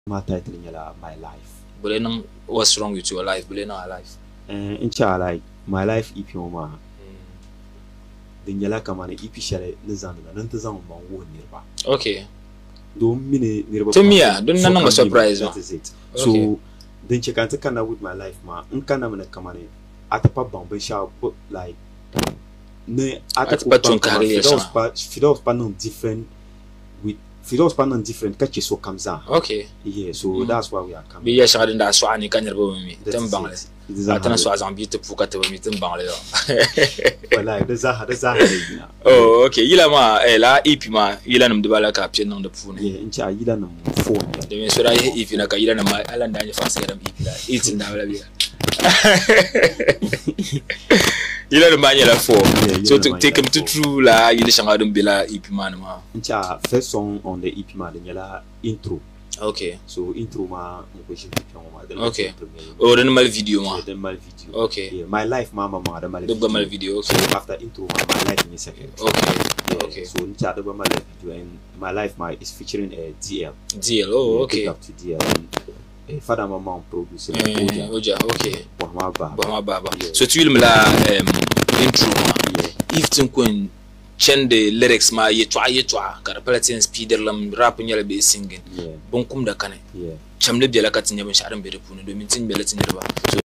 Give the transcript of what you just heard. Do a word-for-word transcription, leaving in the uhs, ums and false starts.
my title in my life. But then what's wrong with your life? But then our life. Uh, in like my life if you ma. The nyala kamane ipi share nizanda na ntazama mawo nirba. Okay. Don't mean nirba. To me, don't know no surprise. That is it. So then check and kana with my life ma. Nkana mana kamane atapa bambe sha like ne atapa tonkari pa fidos pa non different with fidos pa non different kachi so kamza. Okay. Yeah, so mm -hmm. that's why we are coming. Bi ya shagadi nda so ani kanirba mi tambang. Atana so azam bi te puka te mi tambang le. Voilà, de za de za. Oh, okay. Yila ma eh la ipi ma yila nam de bala ka pien nang de pune. Yeah, incha yila nam phone. De me so da ipi na ka yila na ma ala ndanye fa se dam ipi la. It's nda bala biya. Yila nam banya la phone. So to take him to true la yila shanga dum bila ipi ma ma. Incha first song on the E P ma de yala intro. Okay. So intro ma mo ko shi pion ma. Okay. Oh, the normal video ma. The normal video. Okay. Yeah, my life mama ma the normal video. The normal video. Okay. So after intro ma my life in a second. Okay. Yeah, okay. So incha the normal video and my life ma is featuring a D L. D L. Oh, yeah, okay. Up to D L. And father mama on producer. Oja. Oja. Okay. Bohma baba. Bohma baba. So tu il me la intro ma. Yeah. If tu kun chen de lyrics ma ye twa ye twa ka rappelatin speeder lam rap nyala be singing. Yeah. Bon kum da kane. Yeah. Chamle biela katin ya ban sharan be repune domin tin bela tin ba.